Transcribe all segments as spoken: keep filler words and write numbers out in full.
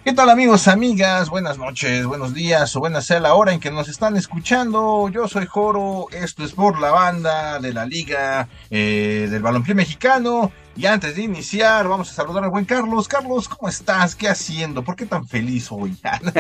¿Qué tal amigos, amigas? Buenas noches, buenos días o buena sea la hora en que nos están escuchando. Yo soy Joro, esto es por la banda de la Liga eh, del Balompié Mexicano. Y antes de iniciar, vamos a saludar al buen Carlos. Carlos, ¿cómo estás? ¿Qué haciendo? ¿Por qué tan feliz hoy?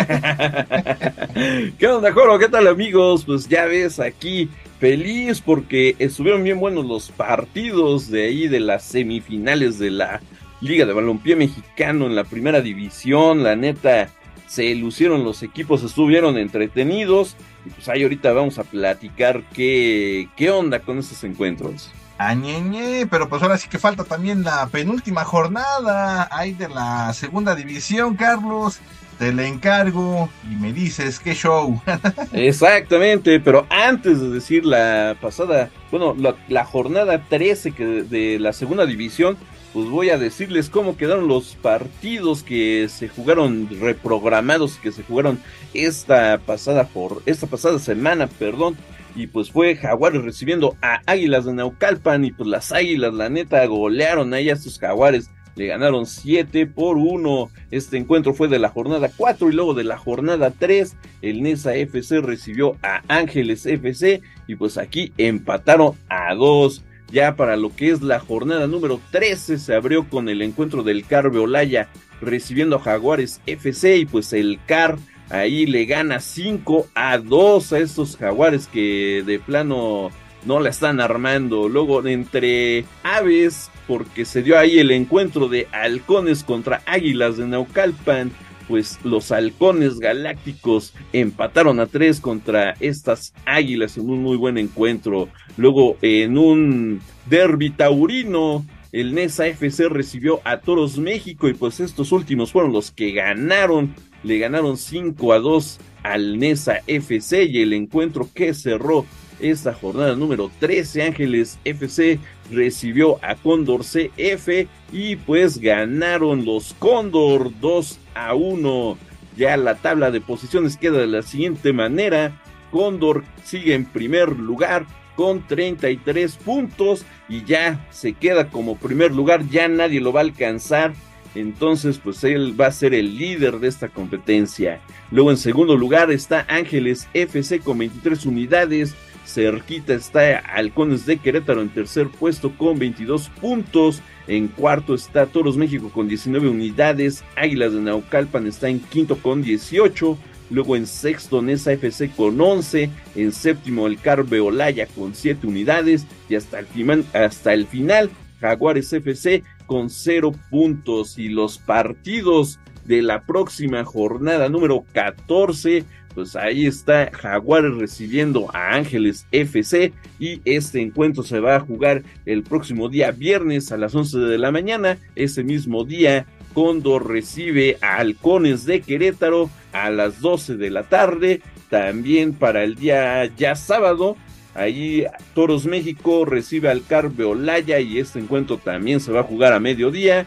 ¿Qué onda, Joro? ¿Qué tal, amigos? Pues ya ves, aquí feliz porque estuvieron bien buenos los partidos de ahí de las semifinales de la Liga de Balompié Mexicano en la primera división. La neta, se lucieron los equipos, estuvieron entretenidos. Y pues ahí ahorita vamos a platicar qué, qué onda con estos encuentros. Añeñe, pero pues ahora sí que falta también la penúltima jornada ahí de la segunda división, Carlos. Te la encargo y me dices qué show. Exactamente, pero antes de decir la pasada, bueno, la, la jornada trece que de, de la segunda división, pues voy a decirles cómo quedaron los partidos que se jugaron reprogramados, que se jugaron esta pasada por esta pasada semana, perdón. Y pues fue Jaguares recibiendo a Águilas de Naucalpan y pues las Águilas, la neta, golearon ahí a estos Jaguares. Le ganaron siete por uno. Este encuentro fue de la jornada cuatro y luego de la jornada tres. El Nesa F C recibió a Ángeles F C y pues aquí empataron a dos. Ya para lo que es la jornada número trece se abrió con el encuentro del C A R Olaya recibiendo a Jaguares F C y pues el C A R ahí le gana cinco a dos a estos Jaguares que de plano no la están armando. Luego entre Aves, porque se dio ahí el encuentro de Halcones contra Águilas de Naucalpan, pues los Halcones Galácticos empataron a tres contra estas Águilas en un muy buen encuentro. Luego en un derbi taurino, el Nesa F C recibió a Toros México y pues estos últimos fueron los que ganaron. Le ganaron cinco a dos al Nesa F C y el encuentro que cerró esta jornada número trece, Ángeles F C recibió a Cóndor C F y pues ganaron los Cóndor dos a uno. Ya la tabla de posiciones queda de la siguiente manera: Cóndor sigue en primer lugar con treinta y tres puntos y ya se queda como primer lugar, ya nadie lo va a alcanzar. Entonces pues él va a ser el líder de esta competencia. Luego en segundo lugar está Ángeles F C con veintitrés unidades. Cerquita está Halcones de Querétaro en tercer puesto con veintidós puntos. En cuarto está Toros México con diecinueve unidades. Águilas de Naucalpan está en quinto con dieciocho. Luego en sexto Nesa F C con once. En séptimo el C A R Olaya con siete unidades. Y hasta el, final, hasta el final Jaguares F C con cero puntos. Y los partidos de la próxima jornada número catorce, pues ahí está Jaguares recibiendo a Ángeles F C y este encuentro se va a jugar el próximo día viernes a las once de la mañana. Ese mismo día Cóndor recibe a Halcones de Querétaro a las doce de la tarde. También para el día ya sábado, ahí Toros México recibe al C A R Olaya y este encuentro también se va a jugar a mediodía.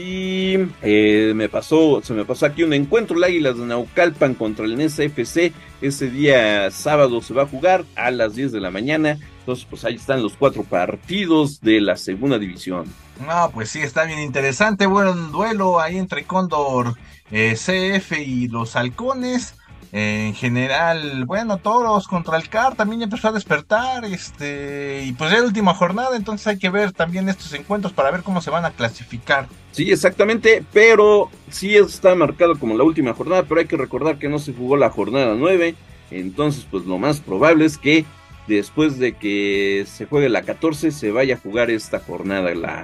Y eh, me pasó, se me pasó aquí un encuentro, el Águilas de Naucalpan contra el Nesa F C, ese día sábado se va a jugar a las diez de la mañana, entonces pues ahí están los cuatro partidos de la segunda división. No, pues sí, está bien interesante, buen duelo ahí entre Cóndor eh, C F y los Halcones. Eh, en general, bueno, Toros contra el C A R también ya empezó a despertar, este, y pues ya es la última jornada, entonces hay que ver también estos encuentros para ver cómo se van a clasificar. Sí, exactamente, pero sí está marcado como la última jornada, pero hay que recordar que no se jugó la jornada nueve, entonces pues lo más probable es que después de que se juegue la catorce se vaya a jugar esta jornada, la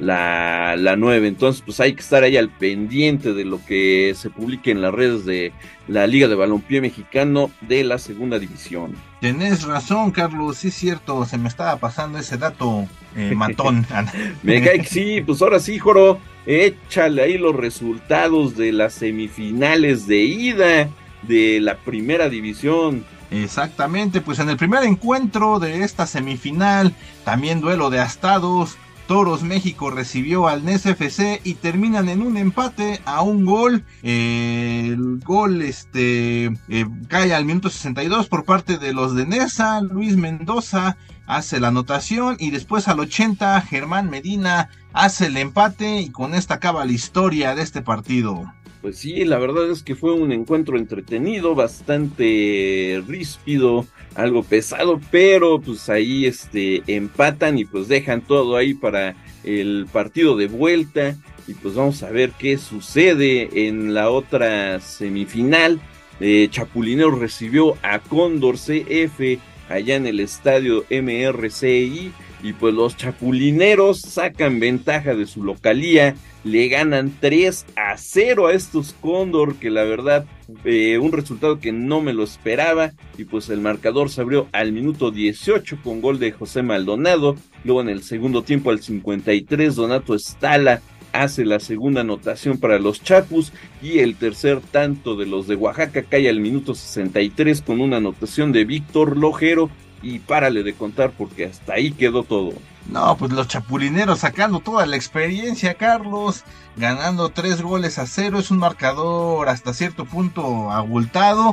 la, la nueve. Entonces pues hay que estar ahí al pendiente de lo que se publique en las redes de la Liga de Balompié Mexicano de la segunda división. Tenés razón, Carlos, sí es cierto, se me estaba pasando ese dato eh, matón. Me cae que sí, pues ahora sí, Joro, échale ahí los resultados de las semifinales de ida de la primera división. Exactamente, pues en el primer encuentro de esta semifinal, también duelo de astados, Toros México recibió al Nesa F C y terminan en un empate a un gol. Eh, el gol este eh, cae al minuto sesenta y dos por parte de los de Nesa. Luis Mendoza hace la anotación y después al ochenta Germán Medina hace el empate y con esta acaba la historia de este partido. Pues sí, la verdad es que fue un encuentro entretenido, bastante ríspido, algo pesado, pero pues ahí este empatan y pues dejan todo ahí para el partido de vuelta y pues vamos a ver qué sucede en la otra semifinal. Eh, Chapulines recibió a Cóndor C F allá en el estadio M R C I y pues los chapulineros sacan ventaja de su localía, le ganan tres a cero a estos Cóndor, que la verdad, eh, un resultado que no me lo esperaba, y pues el marcador se abrió al minuto dieciocho con gol de José Maldonado, luego en el segundo tiempo al cincuenta y tres Donato Estala hace la segunda anotación para los Chapus, y el tercer tanto de los de Oaxaca cae al minuto sesenta y tres con una anotación de Víctor Lojero, y párale de contar porque hasta ahí quedó todo. No, pues los chapulineros sacando toda la experiencia, Carlos, ganando tres goles a cero, es un marcador hasta cierto punto abultado,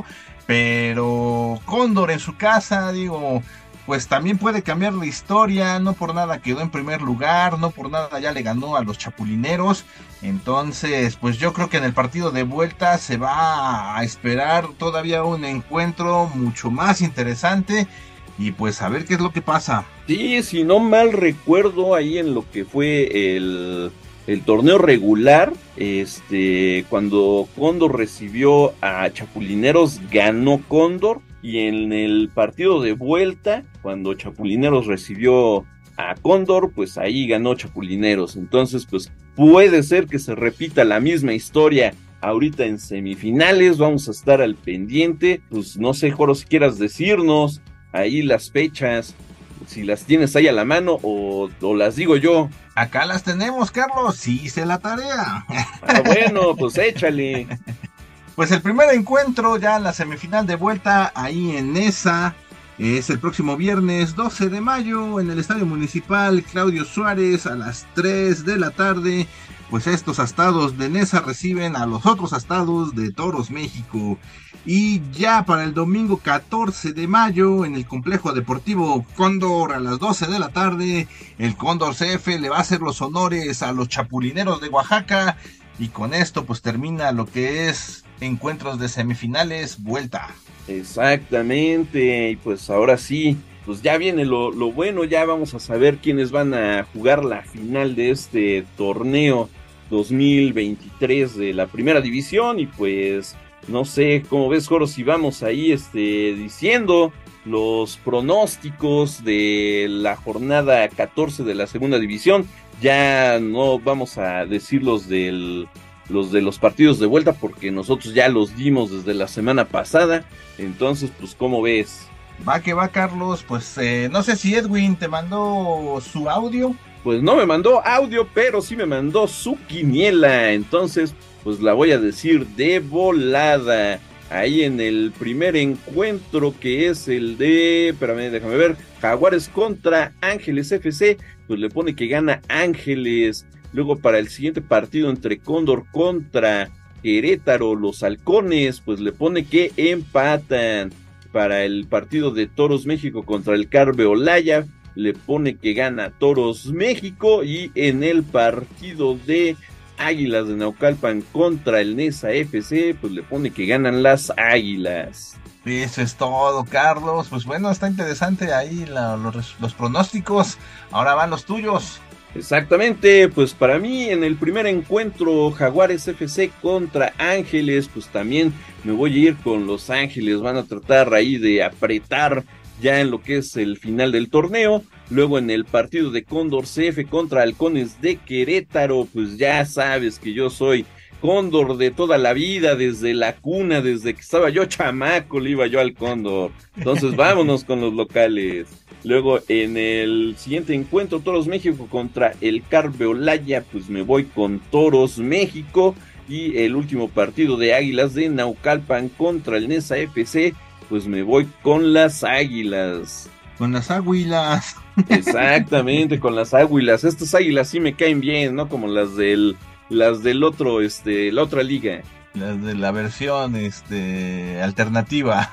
pero Cóndor en su casa, digo, pues también puede cambiar la historia, no por nada quedó en primer lugar, no por nada ya le ganó a los chapulineros, entonces pues yo creo que en el partido de vuelta se va a esperar todavía un encuentro mucho más interesante, y pues a ver qué es lo que pasa. Sí, si no mal recuerdo, ahí en lo que fue el, el torneo regular, este, cuando Cóndor recibió a Chapulineros, ganó Cóndor, y en el partido de vuelta, cuando Chapulineros recibió a Cóndor, pues ahí ganó Chapulineros. Entonces, pues puede ser que se repita la misma historia ahorita en semifinales. Vamos a estar al pendiente. Pues no sé, Joro, si quieras decirnos ahí las fechas, si las tienes ahí a la mano o, o las digo yo. Acá las tenemos, Carlos, sí hice la tarea. Ah, bueno, pues échale. Pues el primer encuentro ya en la semifinal de vuelta ahí en Nesa es el próximo viernes doce de mayo en el Estadio Municipal Claudio Suárez a las tres de la tarde. Pues estos astados de Nesa reciben a los otros astados de Toros México. Y ya para el domingo catorce de mayo en el Complejo Deportivo Cóndor a las doce de la tarde, el Cóndor C F le va a hacer los honores a los Chapulineros de Oaxaca. Y con esto pues termina lo que es encuentros de semifinales vuelta. Exactamente, y pues ahora sí, pues ya viene lo, lo bueno, ya vamos a saber quiénes van a jugar la final de este torneo dos mil veintitrés de la primera división. Y pues no sé cómo ves, Joro, si vamos ahí este, diciendo los pronósticos de la jornada catorce de la segunda división. Ya no vamos a decir los del los de los partidos de vuelta porque nosotros ya los dimos desde la semana pasada. Entonces, pues, ¿cómo ves? Va que va, Carlos. Pues eh, no sé si Edwin te mandó su audio. Pues no me mandó audio, pero sí me mandó su quiniela. Entonces, pues la voy a decir de volada. Ahí en el primer encuentro, que es el de, espérame, déjame ver, Jaguares contra Ángeles F C, pues le pone que gana Ángeles. Luego para el siguiente partido entre Cóndor contra Querétaro, los Halcones, pues le pone que empatan. Para el partido de Toros México contra el Carve Olaya, le pone que gana Toros México. Y en el partido de Águilas de Naucalpan contra el Nesa F C, pues le pone que ganan las Águilas. Eso es todo, Carlos. Pues bueno, está interesante ahí la, los, los pronósticos. Ahora van los tuyos. Exactamente, pues para mí en el primer encuentro Jaguares F C contra Ángeles, pues también me voy a ir con los Ángeles. Van a tratar ahí de apretar ya en lo que es el final del torneo. Luego en el partido de Cóndor C F contra Halcones de Querétaro, pues ya sabes que yo soy Cóndor de toda la vida, desde la cuna, desde que estaba yo chamaco, le iba yo al Cóndor. Entonces vámonos con los locales. Luego en el siguiente encuentro, Toros México contra el Carve Olaya, pues me voy con Toros México. Y el último partido de Águilas de Naucalpan contra el Nesa F C, pues me voy con las Águilas. Con las Águilas. Exactamente, con las Águilas. Estas Águilas sí me caen bien, ¿no? Como las del, las del otro, este, la otra liga. Las de la versión, este, alternativa.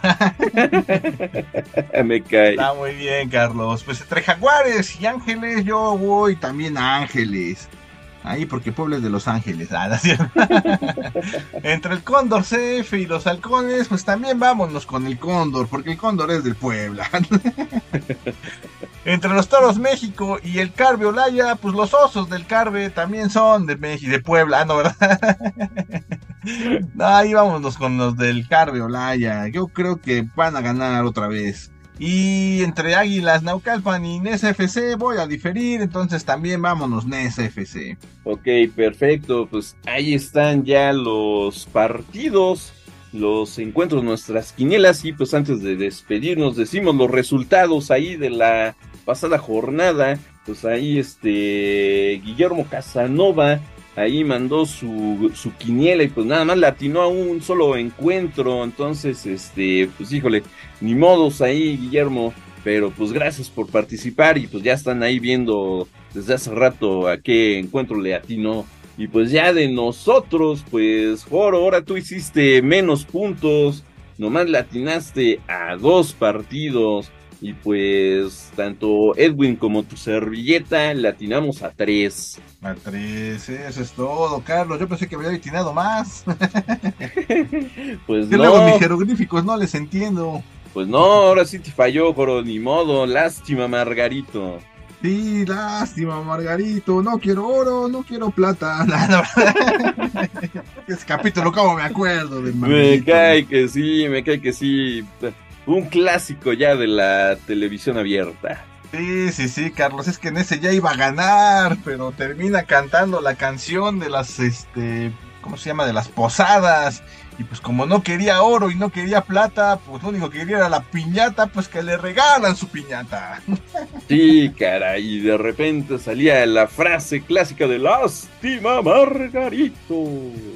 Me cae. Está muy bien, Carlos. Pues entre Jaguares y Ángeles, yo voy también a Ángeles. Ahí porque Puebla es de Los Ángeles. Ah, ¿no es cierto? Entre el Cóndor C F y los Halcones, pues también vámonos con el Cóndor, porque el Cóndor es del Puebla. Entre los Toros México y el Carve Olaya, pues los Osos del Carve también son de México, de Puebla, ah, no, ¿verdad? No, ahí vámonos con los del Carve Olaya. Yo creo que van a ganar otra vez. Y entre Águilas Naucalpan y N E S F C voy a diferir, entonces también vámonos N E S F C. Ok, perfecto, pues ahí están ya los partidos, los encuentros, nuestras quinielas, y pues antes de despedirnos decimos los resultados ahí de la pasada jornada. Pues ahí este Guillermo Casanova ahí mandó su, su quiniela y pues nada más le atinó a un solo encuentro. Entonces, este, pues híjole, ni modos ahí, Guillermo, pero pues gracias por participar y pues ya están ahí viendo desde hace rato a qué encuentro le atinó. Y pues ya de nosotros, pues Joro, ahora tú hiciste menos puntos, nomás le atinaste a dos partidos. Y pues tanto Edwin como tu servilleta le atinamos a tres. A tres, eso es todo, Carlos. Yo pensé que había atinado más. Pues que no. Luego mis jeroglíficos no les entiendo. Pues no, ahora sí te falló, Joro, ni modo. Lástima, Margarito. Sí, lástima, Margarito. No quiero oro, no quiero plata. Ese capítulo, como me acuerdo de Margarito. Me cae que sí, me cae que sí. Un clásico ya de la televisión abierta. Sí, sí, sí, Carlos, es que en ese ya iba a ganar, pero termina cantando la canción de las, este, ¿cómo se llama? De las posadas. Y pues como no quería oro y no quería plata, pues lo único que quería era la piñata, pues que le regalan su piñata. Sí, caray, y de repente salía la frase clásica de lástima, Margarito.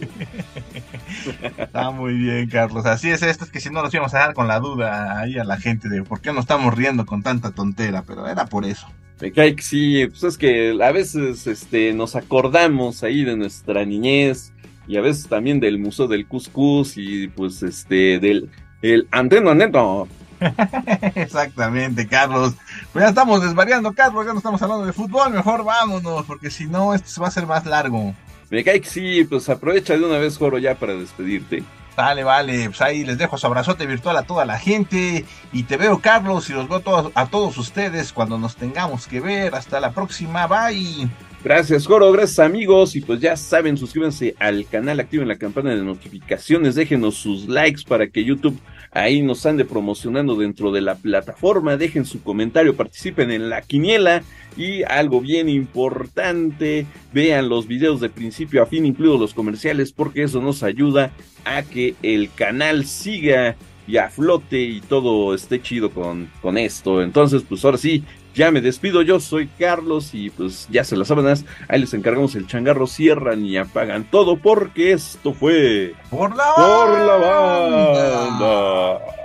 Está muy bien, Carlos. Así es esto, es que si no nos íbamos a dar con la duda ahí a la gente de por qué nos estamos riendo con tanta tontera, pero era por eso. Me cae que sí, pues es que a veces este, nos acordamos ahí de nuestra niñez y a veces también del Museo del Cuscús y pues este del el Anteno Neto. Exactamente, Carlos. Pues ya estamos desvariando, Carlos, ya no estamos hablando de fútbol, mejor vámonos, porque si no, esto se va a hacer más largo. Me cae que sí, pues aprovecha de una vez, Joro, ya para despedirte. Vale, vale, pues ahí les dejo su abrazote virtual a toda la gente y te veo, Carlos, y los veo todos, a todos ustedes cuando nos tengamos que ver. Hasta la próxima, bye. Gracias, Joro, gracias, amigos, y pues ya saben, suscríbanse al canal, activen la campana de notificaciones, déjenos sus likes para que YouTube ahí nos ande promocionando dentro de la plataforma, dejen su comentario, participen en la quiniela y algo bien importante, vean los videos de principio a fin, incluidos los comerciales, porque eso nos ayuda a que el canal siga y a flote y todo esté chido con, con esto. Entonces, pues ahora sí, ya me despido, yo soy Carlos y pues ya se las sábanas, ahí les encargamos el changarro, cierran y apagan todo porque esto fue Por la Por la banda. Banda.